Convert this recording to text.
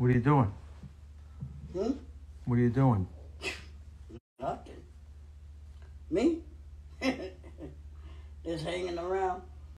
What are you doing? What are you doing? Nothing. Me? Just hanging around.